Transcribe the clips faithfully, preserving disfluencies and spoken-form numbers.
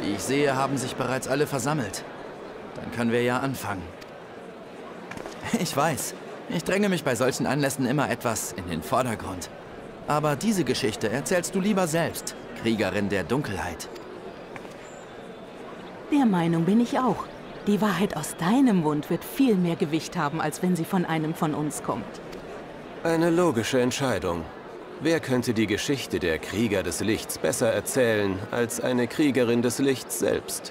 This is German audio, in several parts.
Wie ich sehe, haben sich bereits alle versammelt. Dann können wir ja anfangen. Ich weiß, ich dränge mich bei solchen Anlässen immer etwas in den Vordergrund. Aber diese Geschichte erzählst du lieber selbst, Kriegerin der Dunkelheit. Der Meinung bin ich auch. Die Wahrheit aus deinem Mund wird viel mehr Gewicht haben, als wenn sie von einem von uns kommt. Eine logische Entscheidung. Wer könnte die Geschichte der Krieger des Lichts besser erzählen, als eine Kriegerin des Lichts selbst?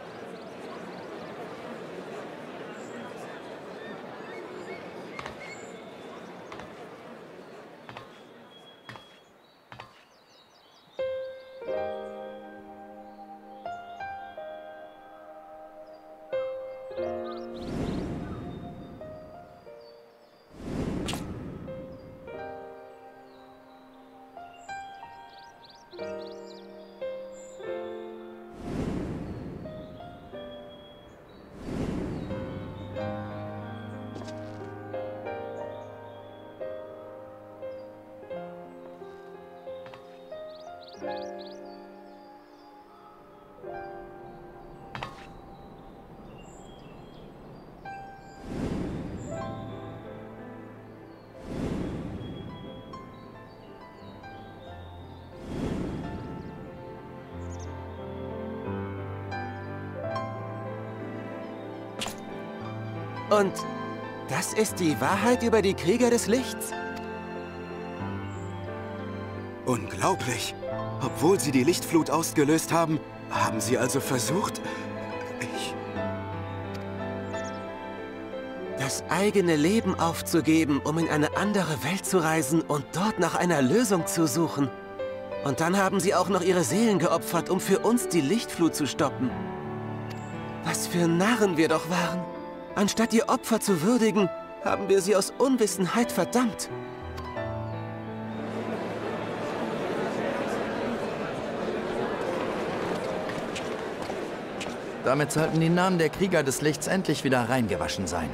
Und das ist die Wahrheit über die Krieger des Lichts? Unglaublich. Obwohl sie die Lichtflut ausgelöst haben, haben sie also versucht... Ich... Das eigene Leben aufzugeben, um in eine andere Welt zu reisen und dort nach einer Lösung zu suchen. Und dann haben sie auch noch ihre Seelen geopfert, um für uns die Lichtflut zu stoppen. Was für Narren wir doch waren. Anstatt ihr Opfer zu würdigen, haben wir sie aus Unwissenheit verdammt. Damit sollten die Namen der Krieger des Lichts endlich wieder reingewaschen sein.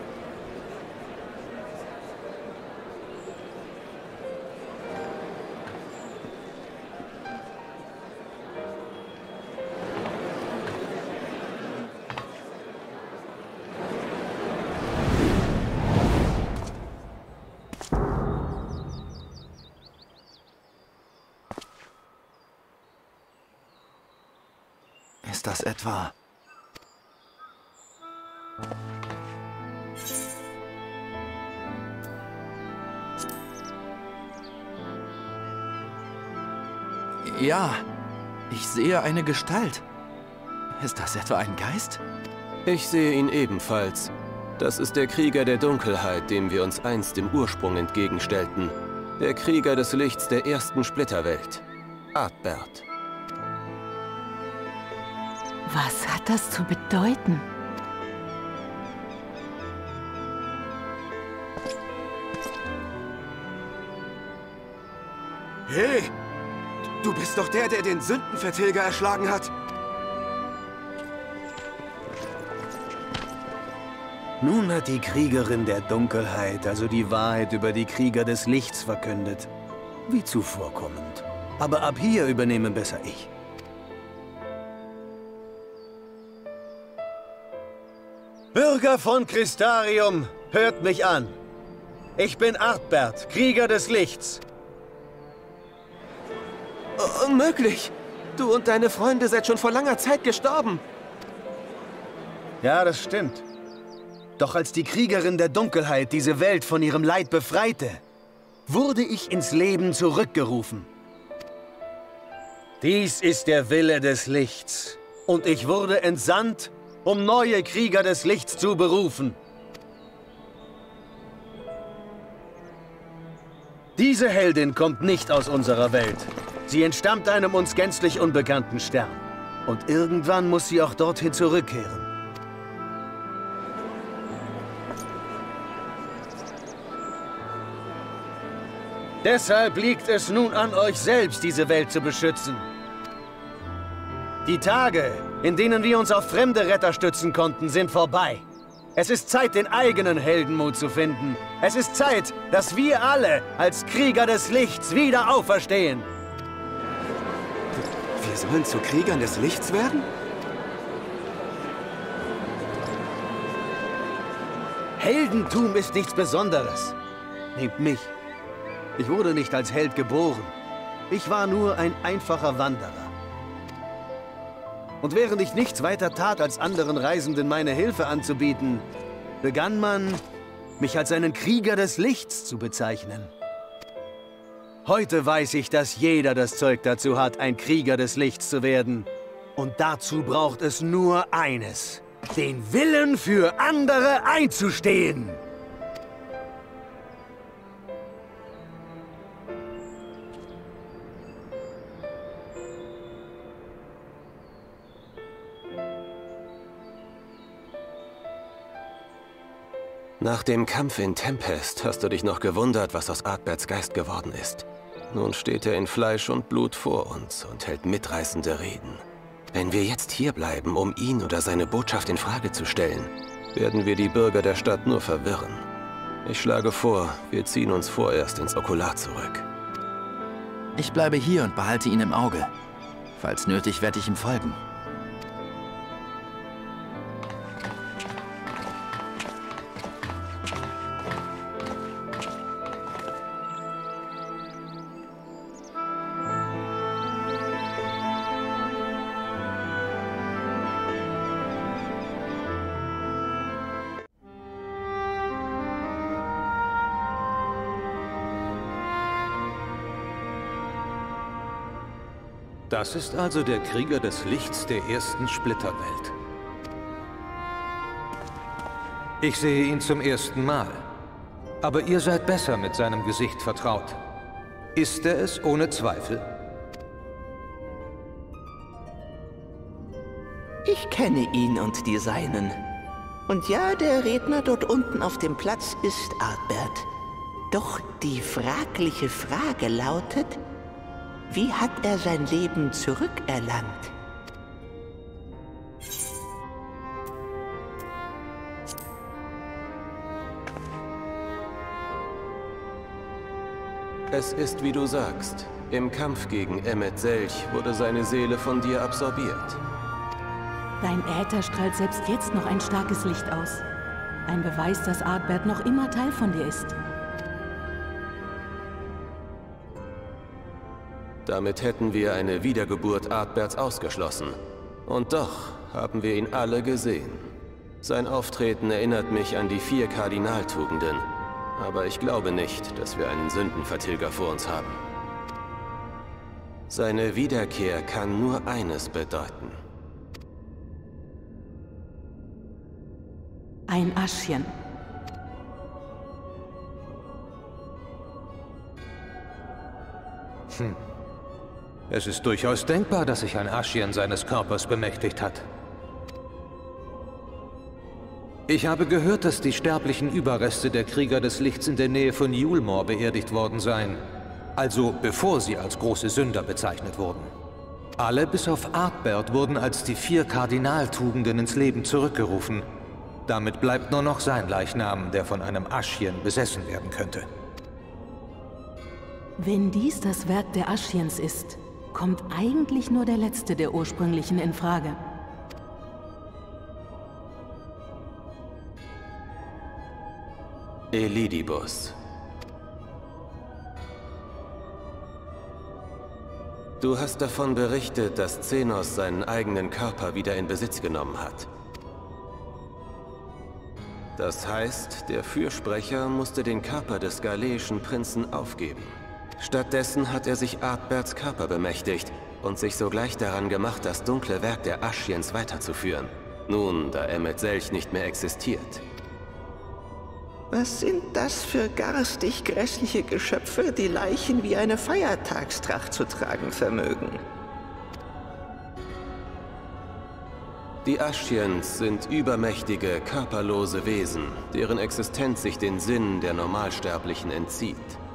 Ist das etwa... Ja, ich sehe eine Gestalt. Ist das etwa ein Geist? Ich sehe ihn ebenfalls. Das ist der Krieger der Dunkelheit, dem wir uns einst im Ursprung entgegenstellten. Der Krieger des Lichts der ersten Splitterwelt. Ardbert. Was hat das zu bedeuten? Hey! Du bist doch der, der den Sündenvertilger erschlagen hat. Nun hat die Kriegerin der Dunkelheit also die Wahrheit über die Krieger des Lichts verkündet. Wie zuvorkommend. Aber ab hier übernehme besser ich. Bürger von Crystarium, hört mich an. Ich bin Ardbert, Krieger des Lichts. Unmöglich! Du und deine Freunde seid schon vor langer Zeit gestorben. Ja, das stimmt. Doch als die Kriegerin der Dunkelheit diese Welt von ihrem Leid befreite, wurde ich ins Leben zurückgerufen. Dies ist der Wille des Lichts. Und ich wurde entsandt, um neue Krieger des Lichts zu berufen. Diese Heldin kommt nicht aus unserer Welt. Sie entstammt einem uns gänzlich unbekannten Stern. Und irgendwann muss sie auch dorthin zurückkehren. Deshalb liegt es nun an euch selbst, diese Welt zu beschützen. Die Tage, in denen wir uns auf fremde Retter stützen konnten, sind vorbei. Es ist Zeit, den eigenen Heldenmut zu finden. Es ist Zeit, dass wir alle als Krieger des Lichts wieder auferstehen. Wir sollen zu Kriegern des Lichts werden? Heldentum ist nichts Besonderes. Nehmt mich. Ich wurde nicht als Held geboren. Ich war nur ein einfacher Wanderer. Und während ich nichts weiter tat, als anderen Reisenden meine Hilfe anzubieten, begann man, mich als einen Krieger des Lichts zu bezeichnen. Heute weiß ich, dass jeder das Zeug dazu hat, ein Krieger des Lichts zu werden. Und dazu braucht es nur eines: den Willen für andere einzustehen. Nach dem Kampf in Tempest hast du dich noch gewundert, was aus Ardberts Geist geworden ist. Nun steht er in Fleisch und Blut vor uns und hält mitreißende Reden. Wenn wir jetzt hierbleiben, um ihn oder seine Botschaft in Frage zu stellen, werden wir die Bürger der Stadt nur verwirren. Ich schlage vor, wir ziehen uns vorerst ins Okular zurück. Ich bleibe hier und behalte ihn im Auge. Falls nötig, werde ich ihm folgen. Das ist also der Krieger des Lichts der ersten Splitterwelt. Ich sehe ihn zum ersten Mal. Aber ihr seid besser mit seinem Gesicht vertraut. Ist er es ohne Zweifel? Ich kenne ihn und die Seinen. Und ja, der Redner dort unten auf dem Platz ist Ardbert. Doch die fragliche Frage lautet: Wie hat er sein Leben zurückerlangt? Es ist, wie du sagst. Im Kampf gegen Emmet Selch wurde seine Seele von dir absorbiert. Dein Äther strahlt selbst jetzt noch ein starkes Licht aus. Ein Beweis, dass Ardbert noch immer Teil von dir ist. Damit hätten wir eine Wiedergeburt Ardberts ausgeschlossen. Und doch haben wir ihn alle gesehen. Sein Auftreten erinnert mich an die vier Kardinaltugenden. Aber ich glaube nicht, dass wir einen Sündenvertilger vor uns haben. Seine Wiederkehr kann nur eines bedeuten. Ein Aschchen. Hm. Es ist durchaus denkbar, dass sich ein Aschchen seines Körpers bemächtigt hat. Ich habe gehört, dass die sterblichen Überreste der Krieger des Lichts in der Nähe von Yulmore beerdigt worden seien. Also bevor sie als große Sünder bezeichnet wurden. Alle bis auf Ardbert wurden als die vier Kardinaltugenden ins Leben zurückgerufen. Damit bleibt nur noch sein Leichnam, der von einem Aschchen besessen werden könnte. Wenn dies das Werk der Aschchens ist, kommt eigentlich nur der letzte der ursprünglichen in Frage. Elidibus. Du hast davon berichtet, dass Xenos seinen eigenen Körper wieder in Besitz genommen hat. Das heißt, der Fürsprecher musste den Körper des galeischen Prinzen aufgeben. Stattdessen hat er sich Ardberts Körper bemächtigt und sich sogleich daran gemacht, das dunkle Werk der Aschchens weiterzuführen. Nun, da Emmet Selch nicht mehr existiert. Was sind das für garstig grässliche Geschöpfe, die Leichen wie eine Feiertagstracht zu tragen vermögen? Die Aschchens sind übermächtige, körperlose Wesen, deren Existenz sich den Sinnen der Normalsterblichen entzieht.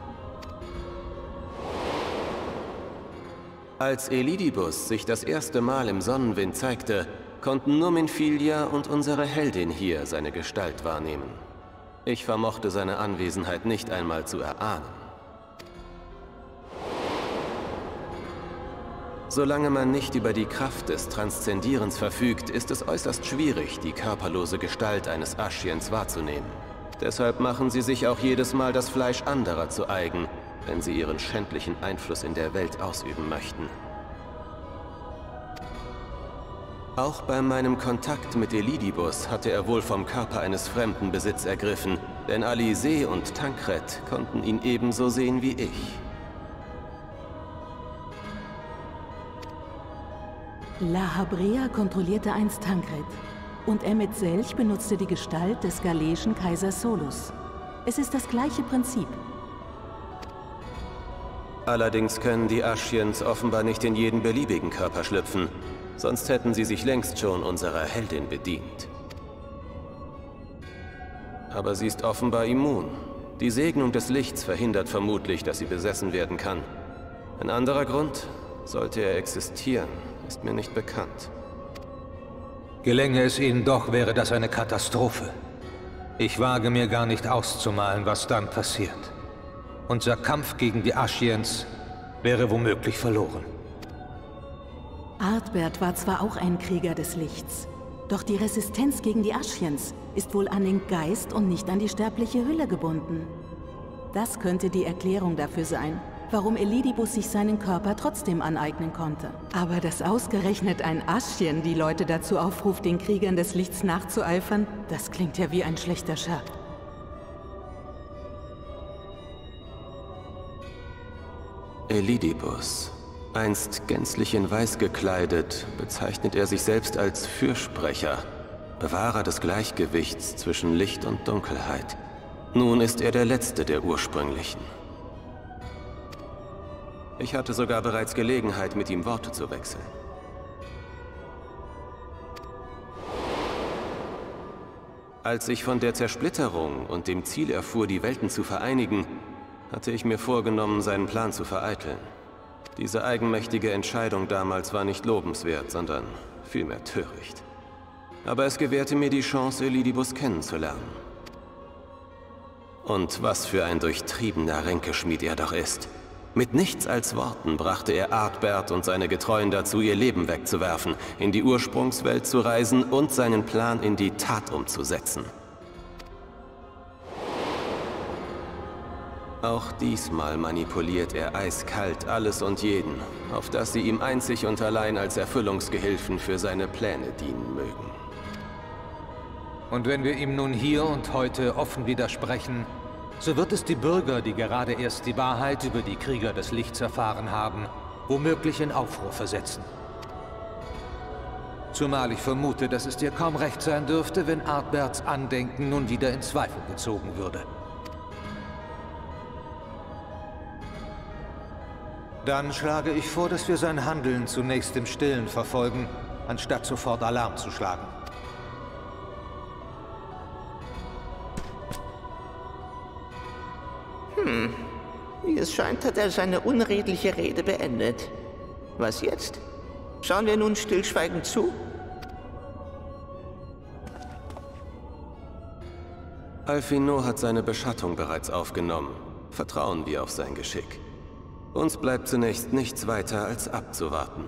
Als Elidibus sich das erste Mal im Sonnenwind zeigte, konnten nur Minfilia und unsere Heldin hier seine Gestalt wahrnehmen. Ich vermochte seine Anwesenheit nicht einmal zu erahnen. Solange man nicht über die Kraft des Transzendierens verfügt, ist es äußerst schwierig, die körperlose Gestalt eines Ashiens wahrzunehmen. Deshalb machen sie sich auch jedes Mal das Fleisch anderer zu eigen, wenn sie ihren schändlichen Einfluss in der Welt ausüben möchten. Auch bei meinem Kontakt mit Elidibus hatte er wohl vom Körper eines Fremden Besitz ergriffen, denn Alizé und Tancred konnten ihn ebenso sehen wie ich. La Habrea kontrollierte einst Tancred und Emet Selch benutzte die Gestalt des galeischen Kaisers Solus. Es ist das gleiche Prinzip. Allerdings können die Ashiens offenbar nicht in jeden beliebigen Körper schlüpfen. Sonst hätten sie sich längst schon unserer Heldin bedient. Aber sie ist offenbar immun. Die Segnung des Lichts verhindert vermutlich, dass sie besessen werden kann. Ein anderer Grund, sollte er existieren, ist mir nicht bekannt. Gelänge es ihnen doch, wäre das eine Katastrophe. Ich wage mir gar nicht auszumalen, was dann passiert. Unser Kampf gegen die Ashiens wäre womöglich verloren. Ardbert war zwar auch ein Krieger des Lichts, doch die Resistenz gegen die Ashiens ist wohl an den Geist und nicht an die sterbliche Hülle gebunden. Das könnte die Erklärung dafür sein, warum Elidibus sich seinen Körper trotzdem aneignen konnte. Aber dass ausgerechnet ein Ashien die Leute dazu aufruft, den Kriegern des Lichts nachzueifern, das klingt ja wie ein schlechter Scherz. Elidibus. Einst gänzlich in Weiß gekleidet, bezeichnet er sich selbst als Fürsprecher, Bewahrer des Gleichgewichts zwischen Licht und Dunkelheit. Nun ist er der letzte der Ursprünglichen. Ich hatte sogar bereits Gelegenheit, mit ihm Worte zu wechseln. Als ich von der Zersplitterung und dem Ziel erfuhr, die Welten zu vereinigen, hatte ich mir vorgenommen, seinen Plan zu vereiteln. Diese eigenmächtige Entscheidung damals war nicht lobenswert, sondern vielmehr töricht. Aber es gewährte mir die Chance, Elidibus kennenzulernen. Und was für ein durchtriebener Ränkeschmied er doch ist. Mit nichts als Worten brachte er Ardbert und seine Getreuen dazu, ihr Leben wegzuwerfen, in die Ursprungswelt zu reisen und seinen Plan in die Tat umzusetzen. Auch diesmal manipuliert er eiskalt alles und jeden, auf dass sie ihm einzig und allein als Erfüllungsgehilfen für seine Pläne dienen mögen. Und wenn wir ihm nun hier und heute offen widersprechen, so wird es die Bürger, die gerade erst die Wahrheit über die Krieger des Lichts erfahren haben, womöglich in Aufruhr versetzen. Zumal ich vermute, dass es dir kaum recht sein dürfte, wenn Ardberts Andenken nun wieder in Zweifel gezogen würde. Dann schlage ich vor, dass wir sein Handeln zunächst im Stillen verfolgen, anstatt sofort Alarm zu schlagen. Hm. Wie es scheint, hat er seine unredliche Rede beendet. Was jetzt? Schauen wir nun stillschweigend zu? Alphinaud hat seine Beschattung bereits aufgenommen. Vertrauen wir auf sein Geschick. Uns bleibt zunächst nichts weiter als abzuwarten.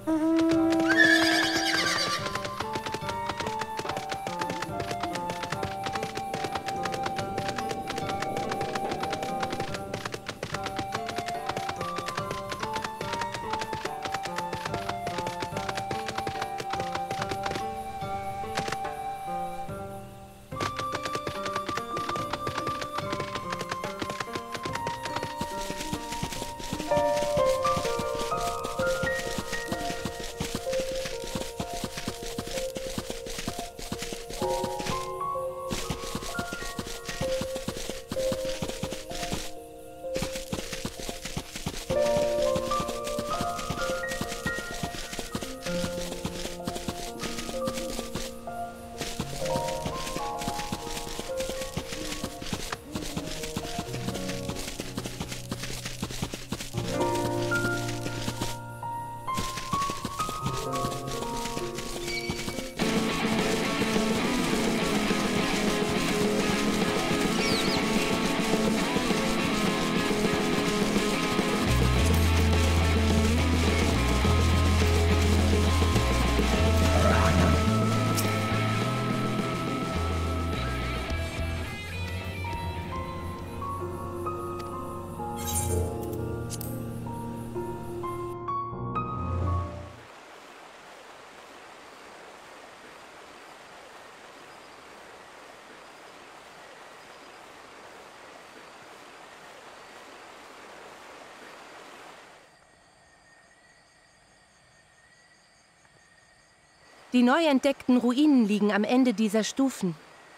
Die neu entdeckten Ruinen liegen am Ende dieser Stufen.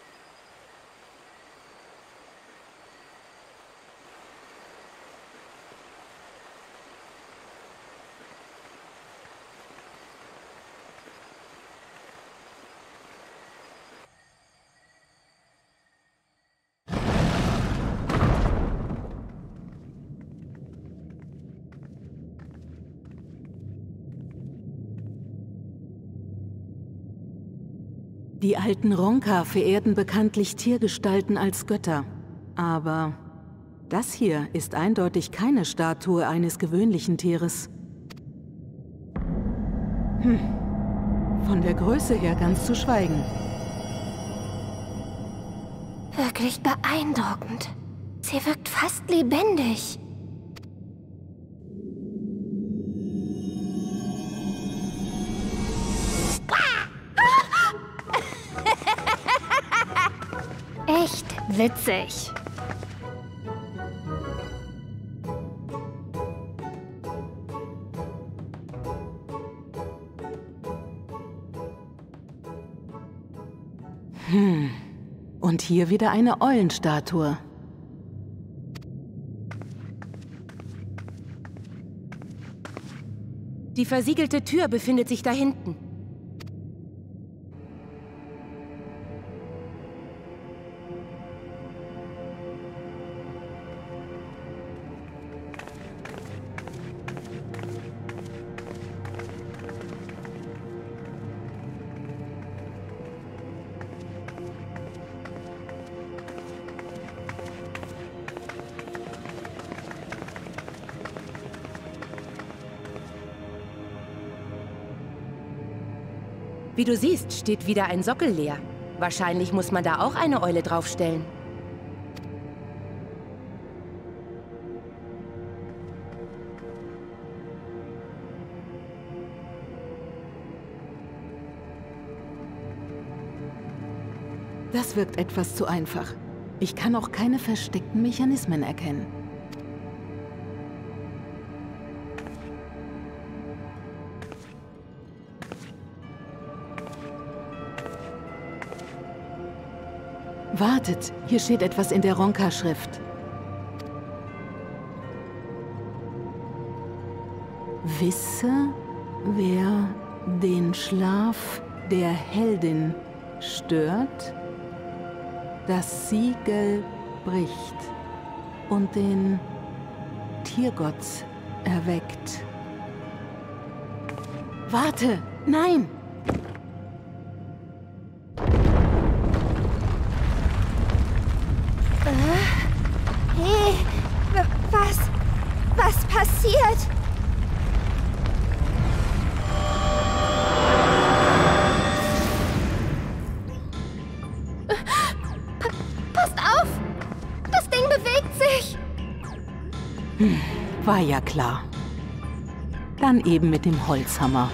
Die alten Ronka verehrten bekanntlich Tiergestalten als Götter. Aber das hier ist eindeutig keine Statue eines gewöhnlichen Tieres. Hm. Von der Größe her ganz zu schweigen. Wirklich beeindruckend. Sie wirkt fast lebendig. Echt witzig. Hm. Und hier wieder eine Eulenstatue. Die versiegelte Tür befindet sich da hinten. Wie du siehst, steht wieder ein Sockel leer. Wahrscheinlich muss man da auch eine Eule draufstellen. Das wirkt etwas zu einfach. Ich kann auch keine versteckten Mechanismen erkennen. Wartet, hier steht etwas in der Ronka-Schrift. Wisse, wer den Schlaf der Heldin stört, das Siegel bricht und den Tiergott erweckt. Warte! Nein! Hey, was? Was passiert? witzig! Hm, war ja klar. Dann eben mit dem Holzhammer.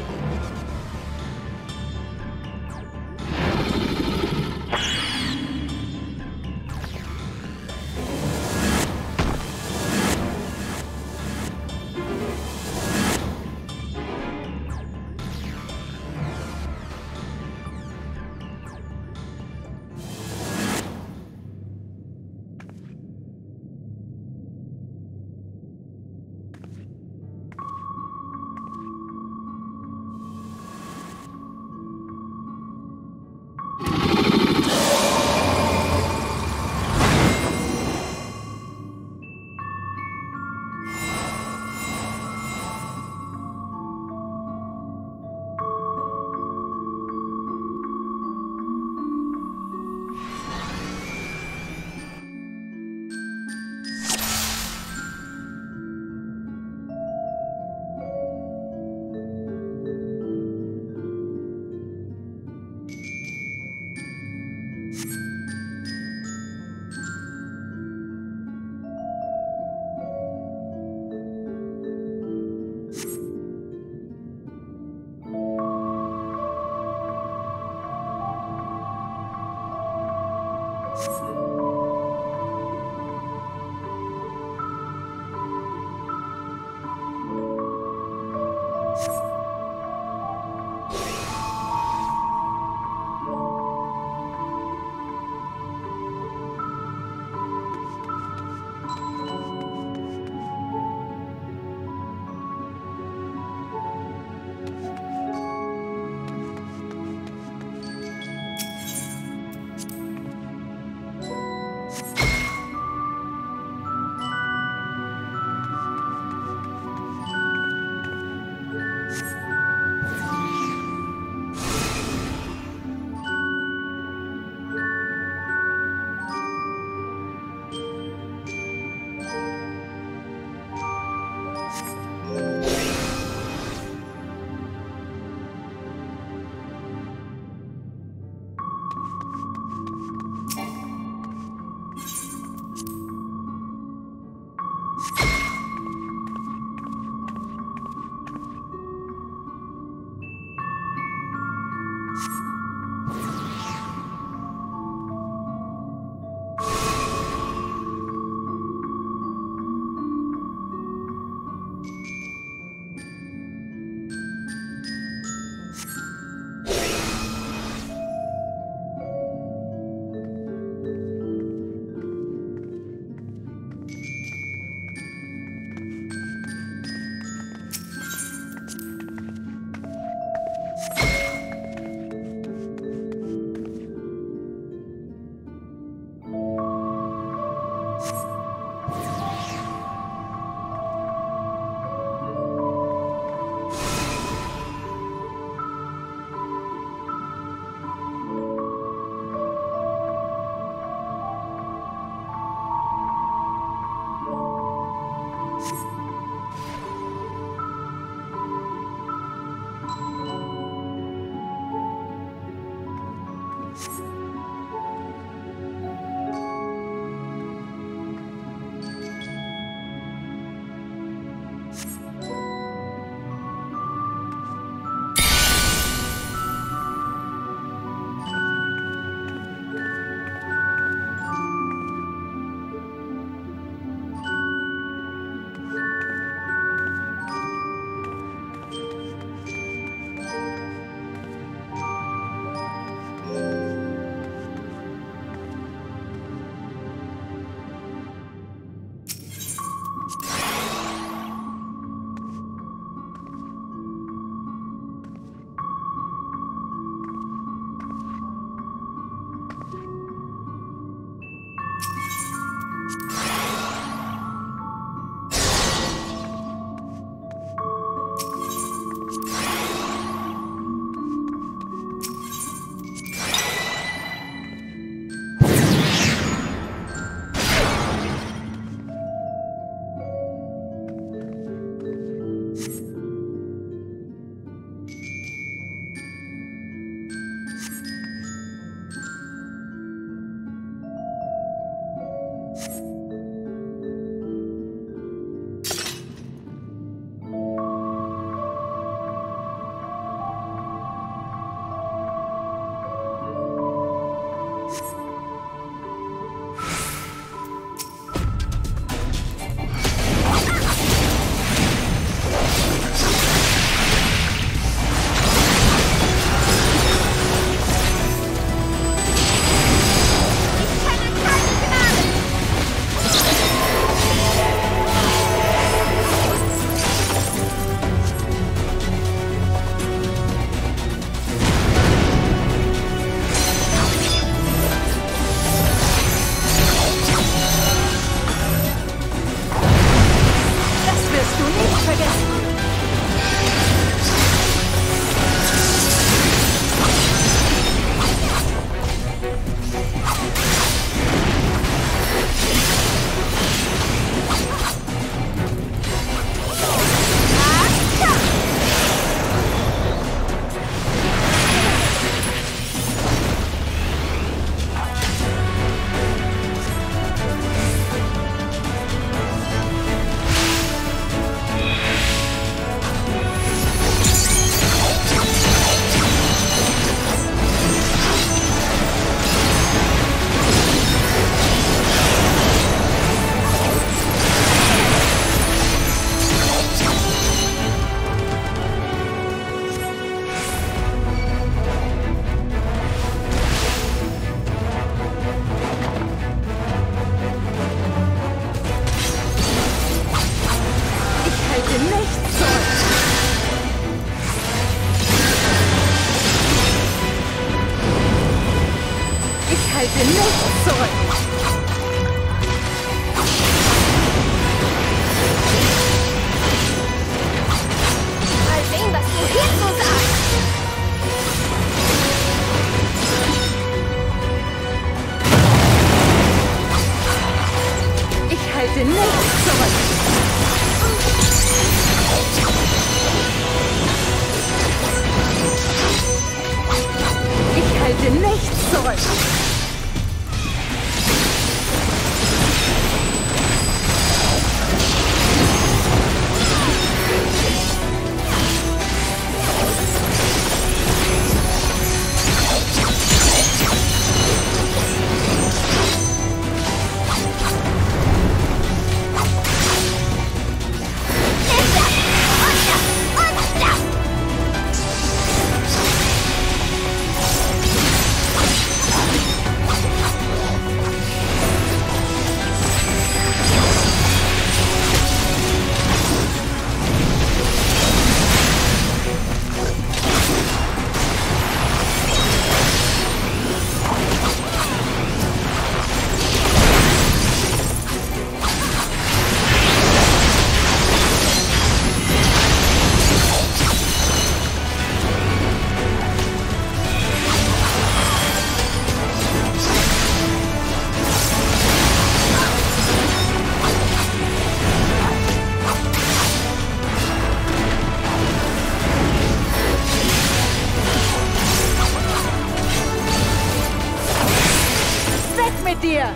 dir!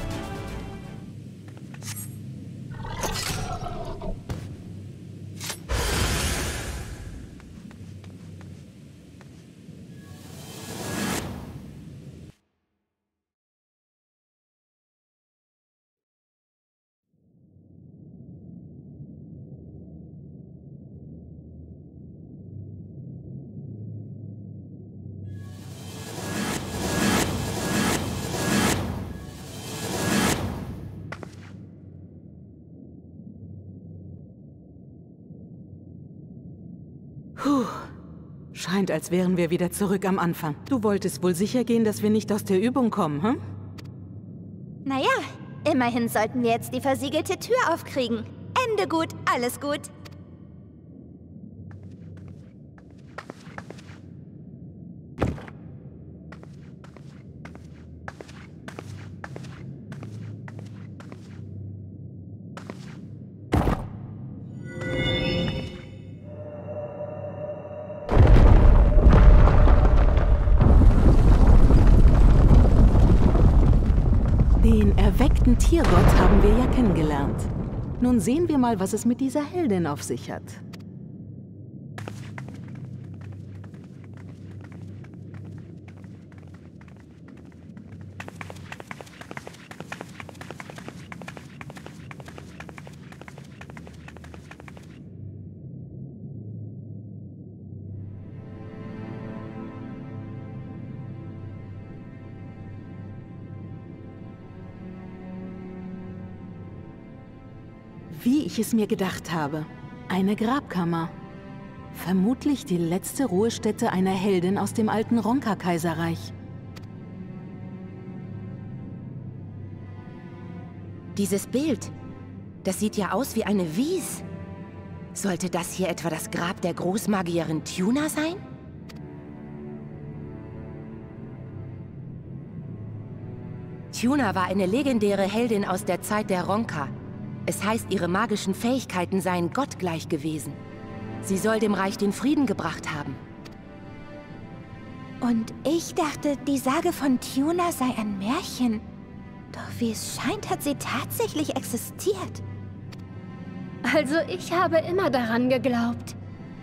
Puh. Scheint, als wären wir wieder zurück am Anfang. Du wolltest wohl sicher gehen, dass wir nicht aus der Übung kommen, hm? Naja, immerhin sollten wir jetzt die versiegelte Tür aufkriegen. Ende gut, alles gut. Den erweckten Tiergott haben wir ja kennengelernt. Nun sehen wir mal, was es mit dieser Heldin auf sich hat. Wie ich es mir gedacht habe. Eine Grabkammer. Vermutlich die letzte Ruhestätte einer Heldin aus dem alten Ronka-Kaiserreich. Dieses Bild, das sieht ja aus wie eine Wies. Sollte das hier etwa das Grab der Großmagierin Tuna sein? Tuna war eine legendäre Heldin aus der Zeit der Ronka. Es heißt, ihre magischen Fähigkeiten seien gottgleich gewesen. Sie soll dem Reich den Frieden gebracht haben. Und ich dachte, die Sage von Tuna sei ein Märchen. Doch wie es scheint, hat sie tatsächlich existiert. Also ich habe immer daran geglaubt.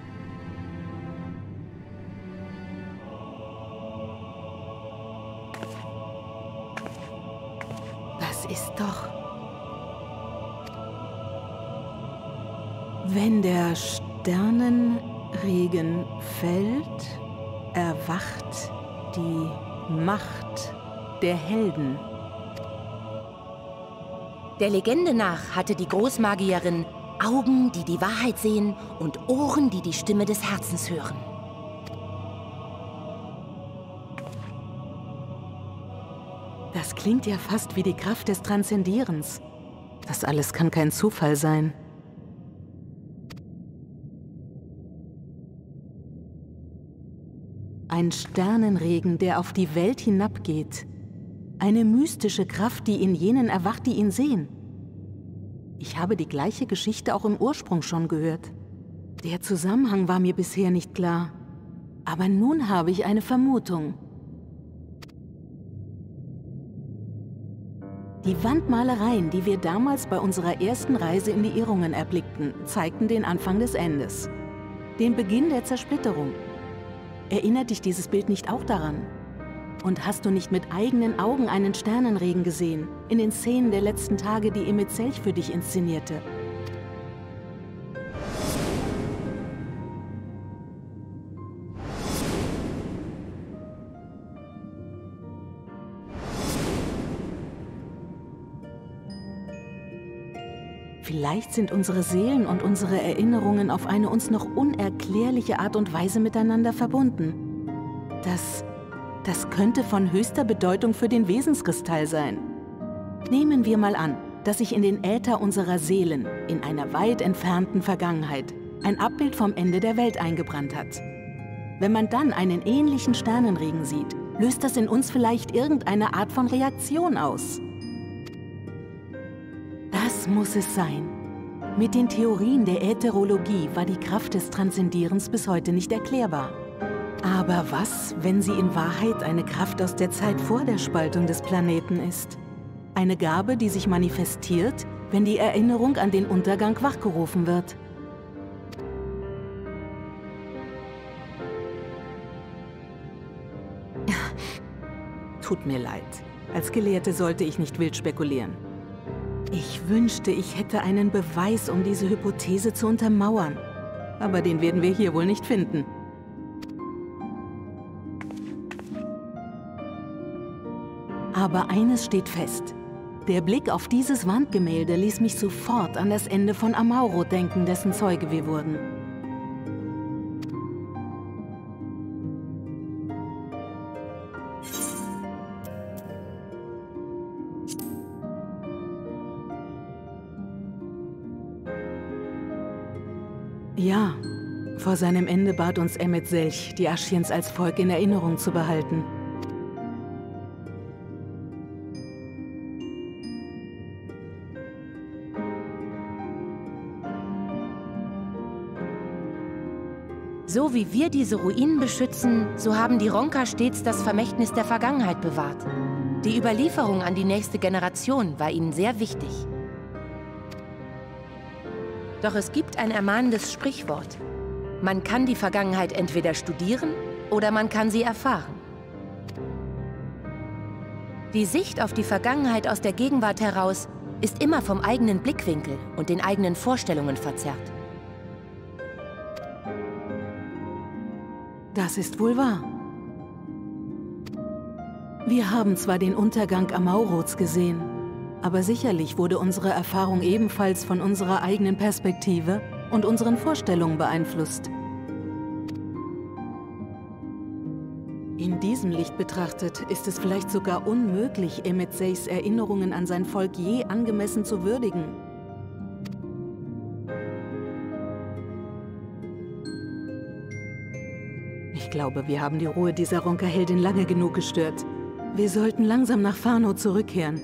Das ist doch... Wenn der Sternenregen fällt, erwacht die Macht der Helden. Der Legende nach hatte die Großmagierin Augen, die die Wahrheit sehen, und Ohren, die die Stimme des Herzens hören. Das klingt ja fast wie die Kraft des Transzendierens. Das alles kann kein Zufall sein. Ein Sternenregen, der auf die Welt hinabgeht. Eine mystische Kraft, die in jenen erwacht, die ihn sehen. Ich habe die gleiche Geschichte auch im Ursprung schon gehört. Der Zusammenhang war mir bisher nicht klar. Aber nun habe ich eine Vermutung. Die Wandmalereien, die wir damals bei unserer ersten Reise in die Irrungen erblickten, zeigten den Anfang des Endes. Den Beginn der Zersplitterung. Erinnert dich dieses Bild nicht auch daran? Und hast du nicht mit eigenen Augen einen Sternenregen gesehen, in den Szenen der letzten Tage, die Emmet Zelch für dich inszenierte? Vielleicht sind unsere Seelen und unsere Erinnerungen auf eine uns noch unerklärliche Art und Weise miteinander verbunden. Das, das könnte von höchster Bedeutung für den Wesenskristall sein. Nehmen wir mal an, dass sich in den Äther unserer Seelen, in einer weit entfernten Vergangenheit, ein Abbild vom Ende der Welt eingebrannt hat. Wenn man dann einen ähnlichen Sternenregen sieht, löst das in uns vielleicht irgendeine Art von Reaktion aus. Das muss es sein. Mit den Theorien der Ätherologie war die Kraft des Transzendierens bis heute nicht erklärbar. Aber was, wenn sie in Wahrheit eine Kraft aus der Zeit vor der Spaltung des Planeten ist? Eine Gabe, die sich manifestiert, wenn die Erinnerung an den Untergang wachgerufen wird. Tut mir leid. Als Gelehrte sollte ich nicht wild spekulieren. Ich wünschte, ich hätte einen Beweis, um diese Hypothese zu untermauern. Aber den werden wir hier wohl nicht finden. Aber eines steht fest. Der Blick auf dieses Wandgemälde ließ mich sofort an das Ende von Amauro denken, dessen Zeuge wir wurden. Ja, vor seinem Ende bat uns Emet Selch, die Asciens als Volk in Erinnerung zu behalten. So wie wir diese Ruinen beschützen, so haben die Ronka stets das Vermächtnis der Vergangenheit bewahrt. Die Überlieferung an die nächste Generation war ihnen sehr wichtig. Doch es gibt ein ermahnendes Sprichwort. Man kann die Vergangenheit entweder studieren oder man kann sie erfahren. Die Sicht auf die Vergangenheit aus der Gegenwart heraus ist immer vom eigenen Blickwinkel und den eigenen Vorstellungen verzerrt. Das ist wohl wahr. Wir haben zwar den Untergang Amaurots gesehen, aber sicherlich wurde unsere Erfahrung ebenfalls von unserer eigenen Perspektive und unseren Vorstellungen beeinflusst. In diesem Licht betrachtet ist es vielleicht sogar unmöglich, Emet Selchs Erinnerungen an sein Volk je angemessen zu würdigen. Ich glaube, wir haben die Ruhe dieser Ronka-Heldin lange genug gestört. Wir sollten langsam nach Fano zurückkehren.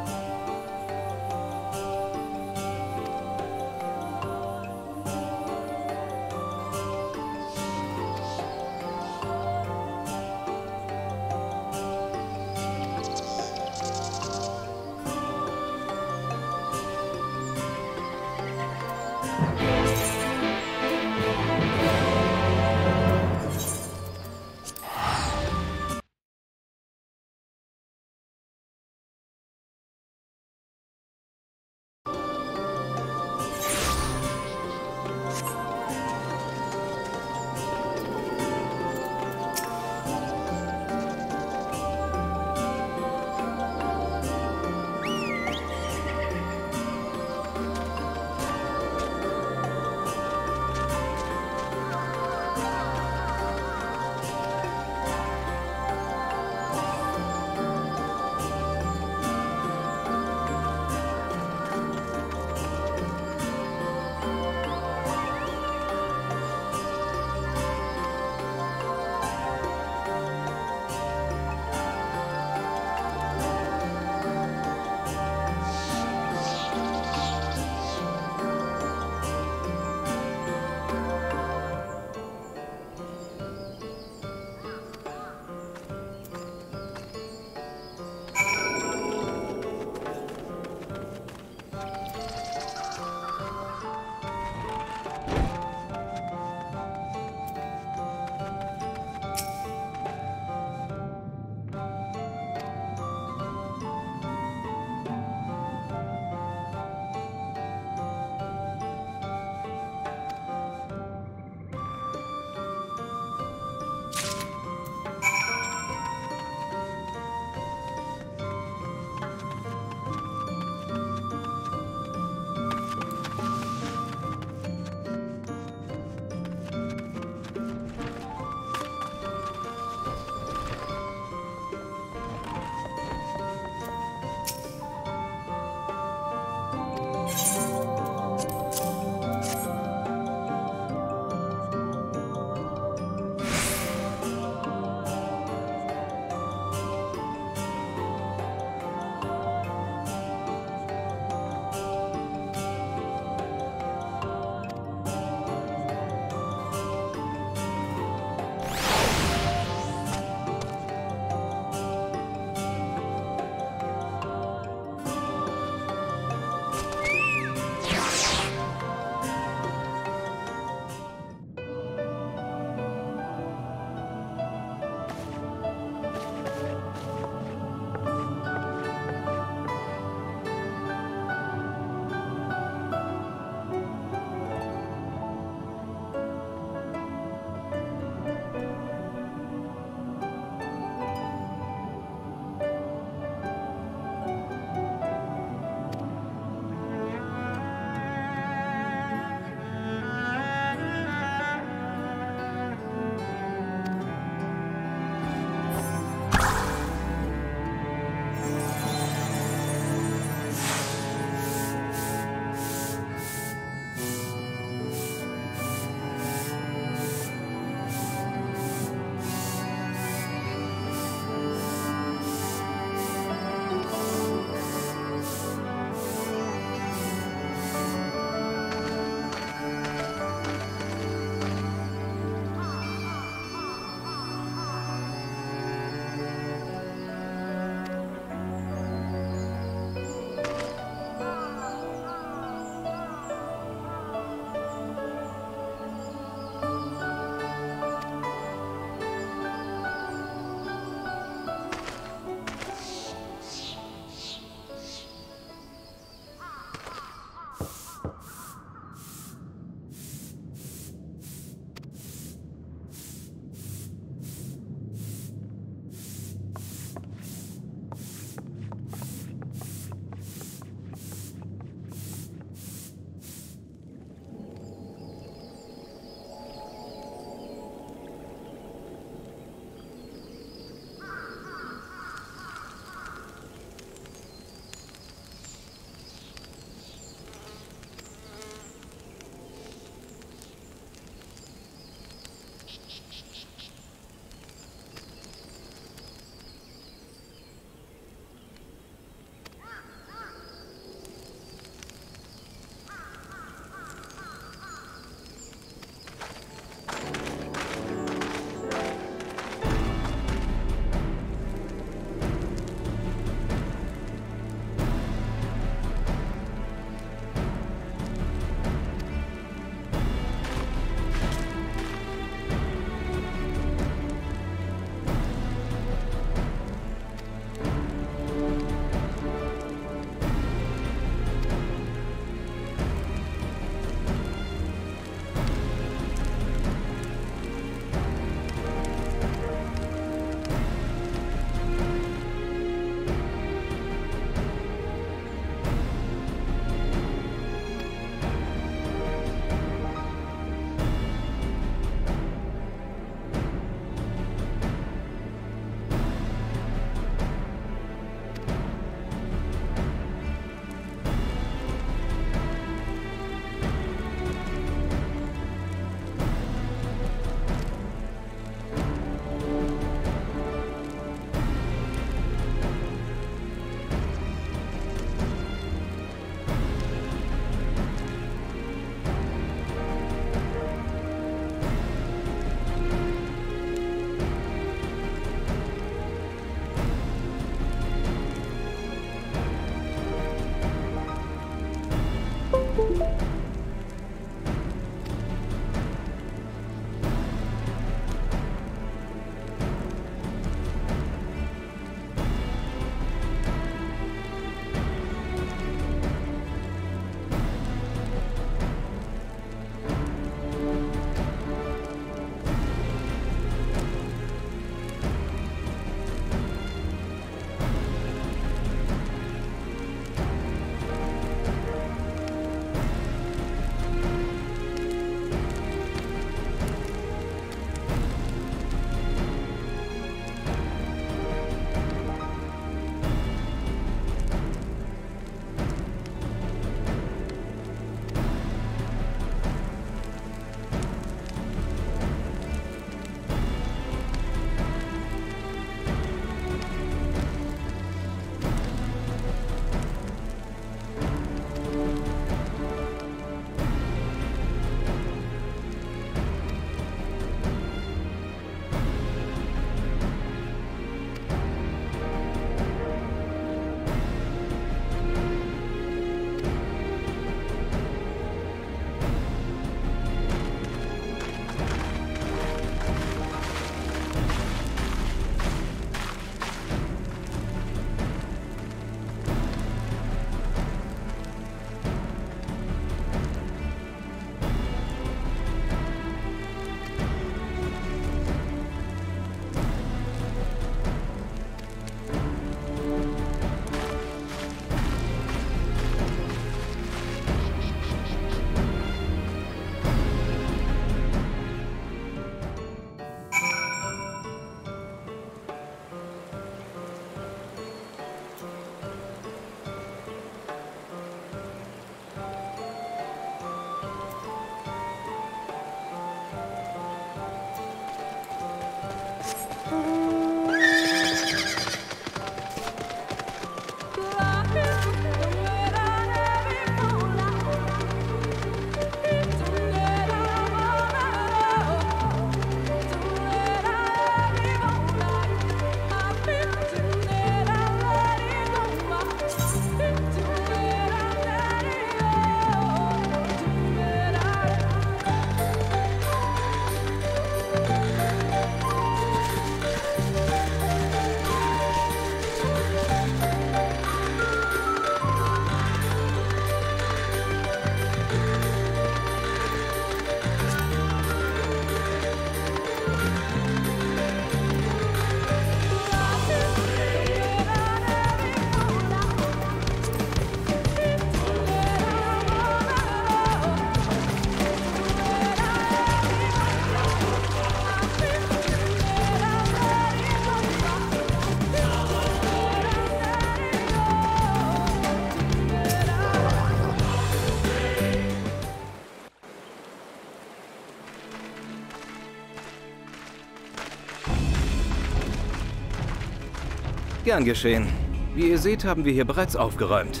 Gern geschehen. Wie ihr seht, haben wir hier bereits aufgeräumt.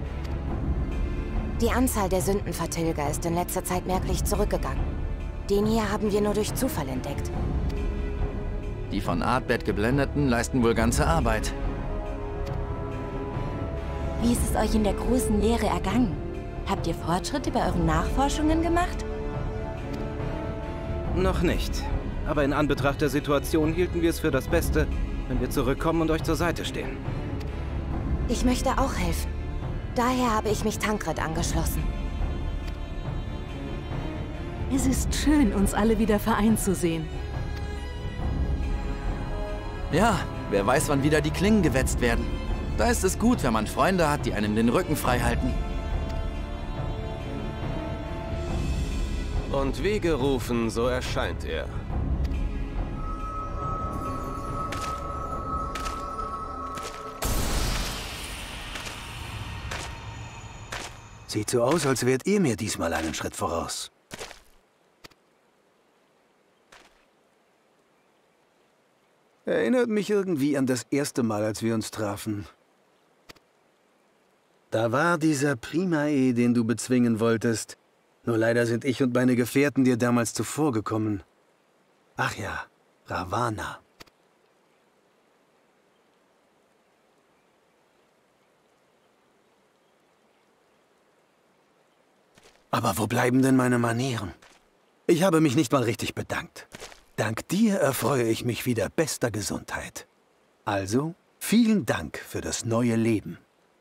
Die Anzahl der Sündenvertilger ist in letzter Zeit merklich zurückgegangen. Den hier haben wir nur durch Zufall entdeckt. Die von Ardbert Geblendeten leisten wohl ganze Arbeit. Wie ist es euch in der großen Lehre ergangen? Habt ihr Fortschritte bei euren Nachforschungen gemacht? Noch nicht. Aber in Anbetracht der Situation hielten wir es für das Beste, wenn wir zurückkommen und euch zur Seite stehen. Ich möchte auch helfen. Daher habe ich mich Tancred angeschlossen. Es ist schön, uns alle wieder vereint zu sehen. Ja, wer weiß, wann wieder die Klingen gewetzt werden. Da ist es gut, wenn man Freunde hat, die einem den Rücken frei halten. Und wie gerufen, so erscheint er. Sieht so aus, als wärt ihr mir diesmal einen Schritt voraus. Erinnert mich irgendwie an das erste Mal, als wir uns trafen. Da war dieser Primae, den du bezwingen wolltest. Nur leider sind ich und meine Gefährten dir damals zuvorgekommen. Ach ja, Ravana. Aber wo bleiben denn meine Manieren? Ich habe mich nicht mal richtig bedankt. Dank dir erfreue ich mich wieder bester Gesundheit. Also, vielen Dank für das neue Leben.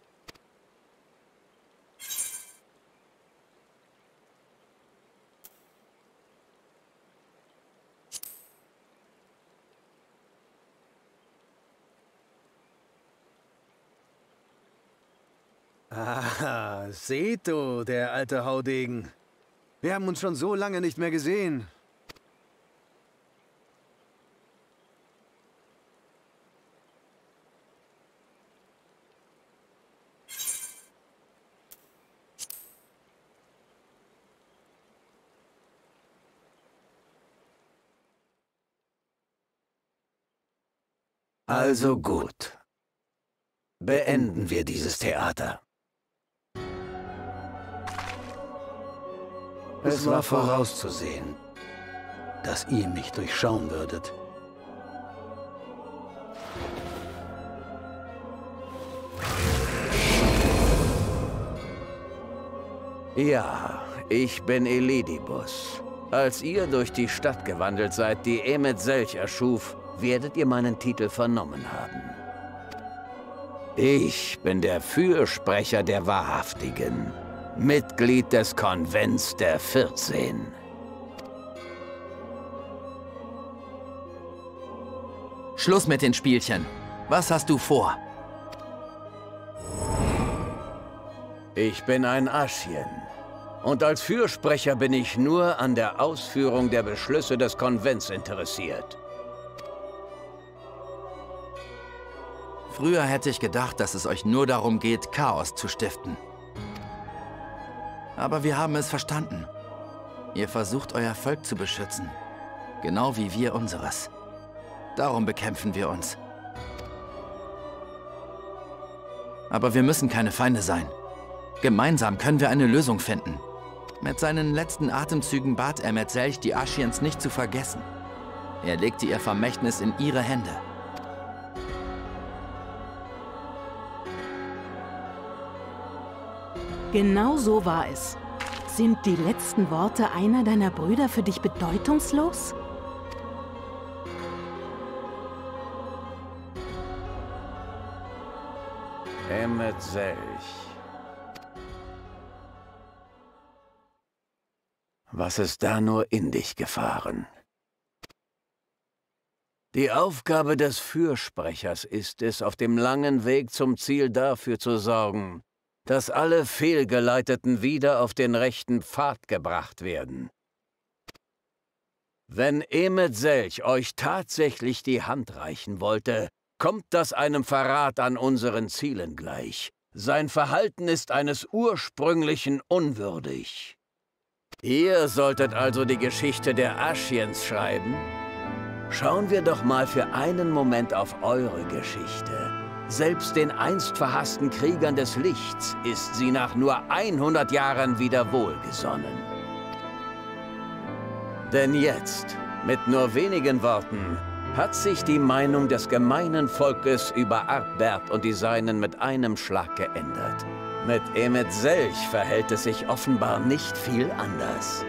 Ah, Seto, der alte Haudegen. Wir haben uns schon so lange nicht mehr gesehen. Also gut. Beenden wir dieses Theater. Es war vorauszusehen, dass ihr mich durchschauen würdet. Ja, ich bin Elidibus. Als ihr durch die Stadt gewandelt seid, die Emet Selch erschuf, werdet ihr meinen Titel vernommen haben. Ich bin der Fürsprecher der Wahrhaftigen. Mitglied des Konvents der vierzehn. Schluss mit den Spielchen. Was hast du vor? Ich bin ein Aschien. Und als Fürsprecher bin ich nur an der Ausführung der Beschlüsse des Konvents interessiert. Früher hätte ich gedacht, dass es euch nur darum geht, Chaos zu stiften. Aber wir haben es verstanden. Ihr versucht, euer Volk zu beschützen. Genau wie wir unseres. Darum bekämpfen wir uns. Aber wir müssen keine Feinde sein. Gemeinsam können wir eine Lösung finden. Mit seinen letzten Atemzügen bat er Metzelch, die Ashians nicht zu vergessen. Er legte ihr Vermächtnis in ihre Hände. Genau so war es. Sind die letzten Worte einer deiner Brüder für dich bedeutungslos? Emet-Selch. Was ist da nur in dich gefahren? Die Aufgabe des Fürsprechers ist es, auf dem langen Weg zum Ziel dafür zu sorgen, dass alle Fehlgeleiteten wieder auf den rechten Pfad gebracht werden. Wenn Emet-Selch euch tatsächlich die Hand reichen wollte, kommt das einem Verrat an unseren Zielen gleich. Sein Verhalten ist eines Ursprünglichen unwürdig. Ihr solltet also die Geschichte der Ashians schreiben? Schauen wir doch mal für einen Moment auf eure Geschichte. Selbst den einst verhassten Kriegern des Lichts ist sie nach nur hundert Jahren wieder wohlgesonnen. Denn jetzt, mit nur wenigen Worten, hat sich die Meinung des gemeinen Volkes über Ardbert und die Seinen mit einem Schlag geändert. Mit Emet-Selch verhält es sich offenbar nicht viel anders.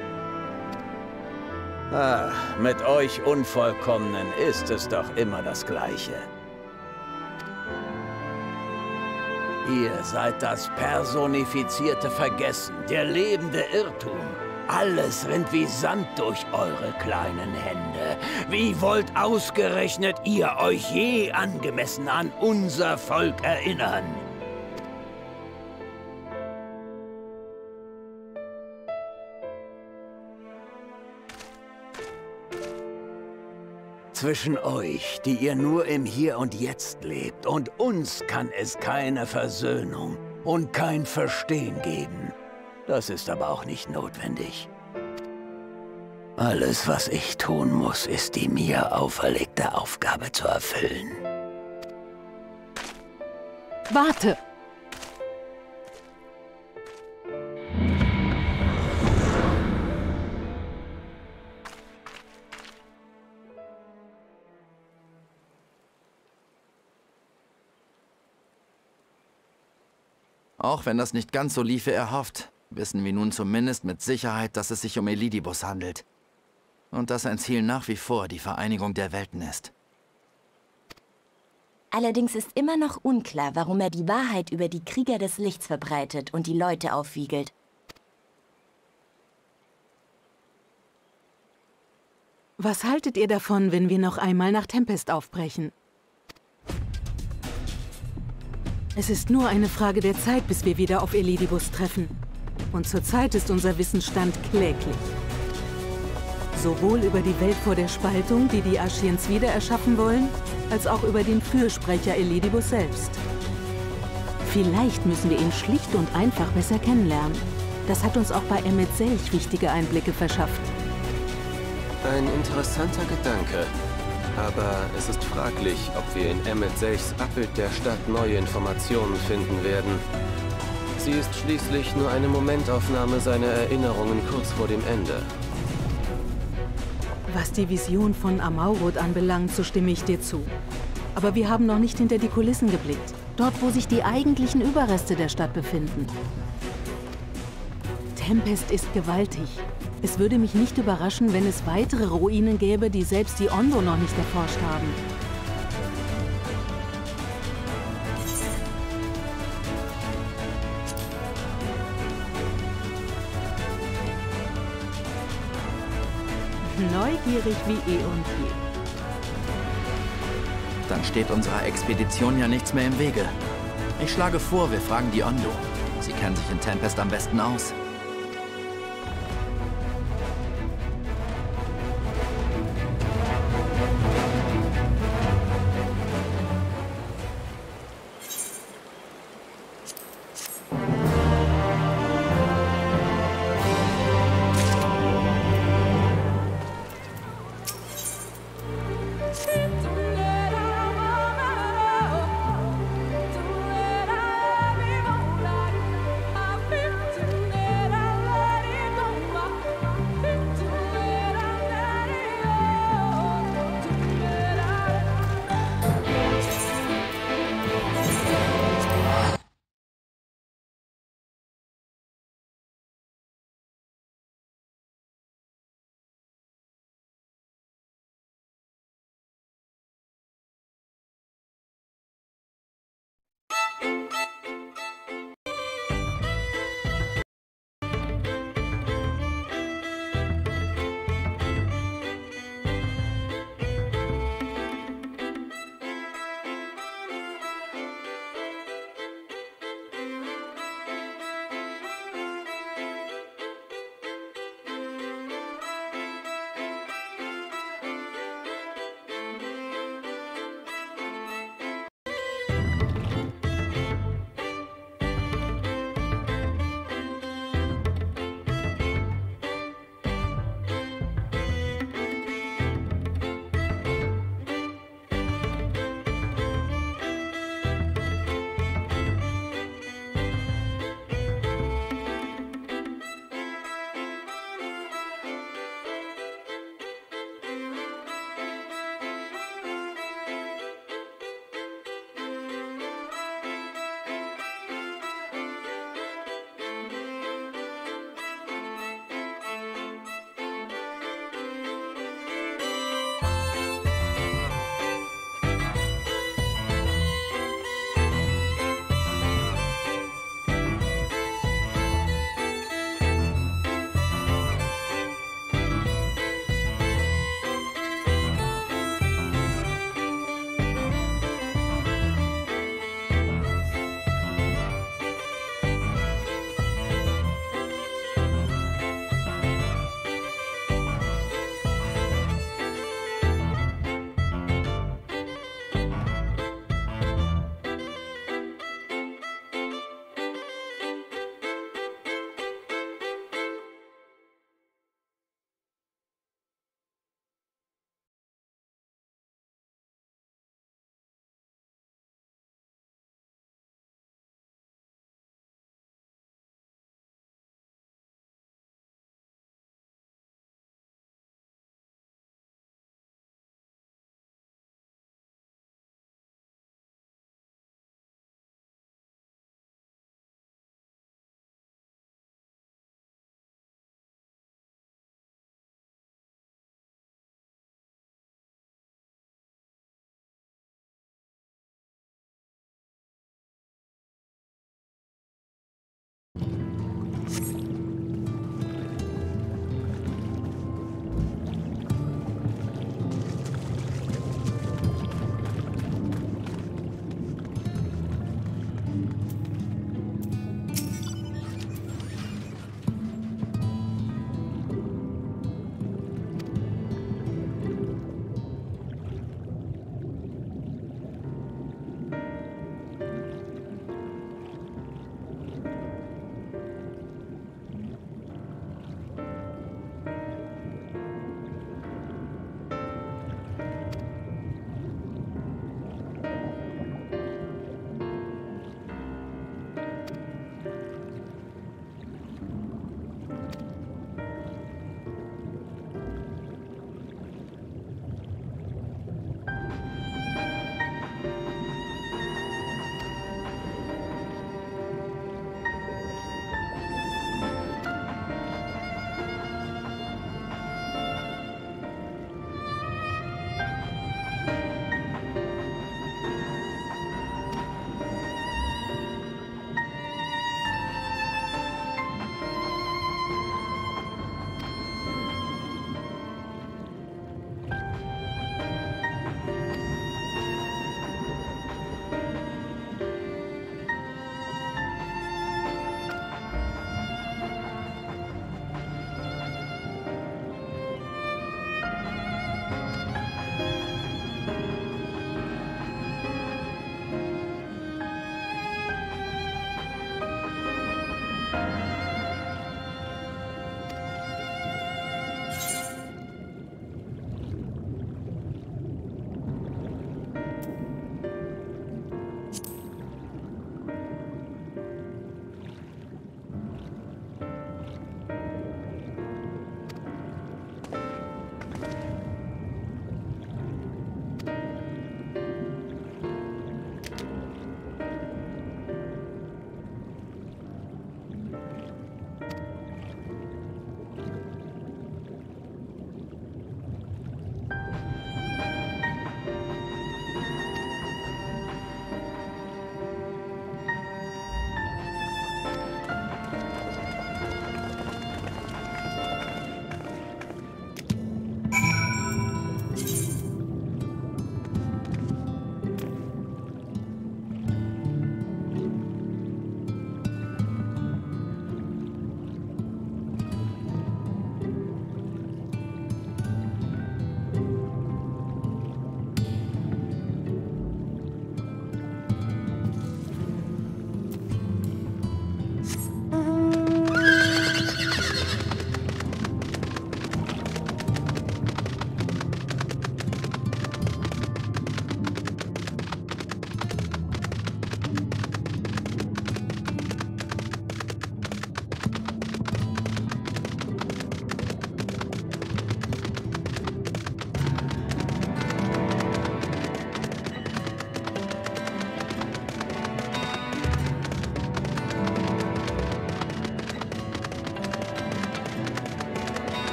Ah, mit euch Unvollkommenen ist es doch immer das Gleiche. Ihr seid das personifizierte Vergessen, der lebende Irrtum. Alles rinnt wie Sand durch eure kleinen Hände. Wie wollt ausgerechnet ihr euch je angemessen an unser Volk erinnern? Zwischen euch, die ihr nur im Hier und Jetzt lebt, und uns kann es keine Versöhnung und kein Verstehen geben. Das ist aber auch nicht notwendig. Alles, was ich tun muss, ist die mir auferlegte Aufgabe zu erfüllen. Warte! Auch wenn das nicht ganz so lief wie erhofft, wissen wir nun zumindest mit Sicherheit, dass es sich um Elidibus handelt. Und dass sein Ziel nach wie vor die Vereinigung der Welten ist. Allerdings ist immer noch unklar, warum er die Wahrheit über die Krieger des Lichts verbreitet und die Leute aufwiegelt. Was haltet ihr davon, wenn wir noch einmal nach Tempest aufbrechen? Es ist nur eine Frage der Zeit, bis wir wieder auf Elidibus treffen. Und zurzeit ist unser Wissensstand kläglich. Sowohl über die Welt vor der Spaltung, die die Ashians wieder erschaffen wollen, als auch über den Fürsprecher Elidibus selbst. Vielleicht müssen wir ihn schlicht und einfach besser kennenlernen. Das hat uns auch bei Emet-Selch wichtige Einblicke verschafft. Ein interessanter Gedanke. Aber es ist fraglich, ob wir in Emet-Selchs Abbild der Stadt neue Informationen finden werden. Sie ist schließlich nur eine Momentaufnahme seiner Erinnerungen kurz vor dem Ende. Was die Vision von Amaurot anbelangt, so stimme ich dir zu. Aber wir haben noch nicht hinter die Kulissen geblickt. Dort, wo sich die eigentlichen Überreste der Stadt befinden. Tempest ist gewaltig. Es würde mich nicht überraschen, wenn es weitere Ruinen gäbe, die selbst die Ondo noch nicht erforscht haben. Neugierig wie eh und je. Dann steht unserer Expedition ja nichts mehr im Wege. Ich schlage vor, wir fragen die Ondo. Sie kennen sich in Tempest am besten aus. Thank you.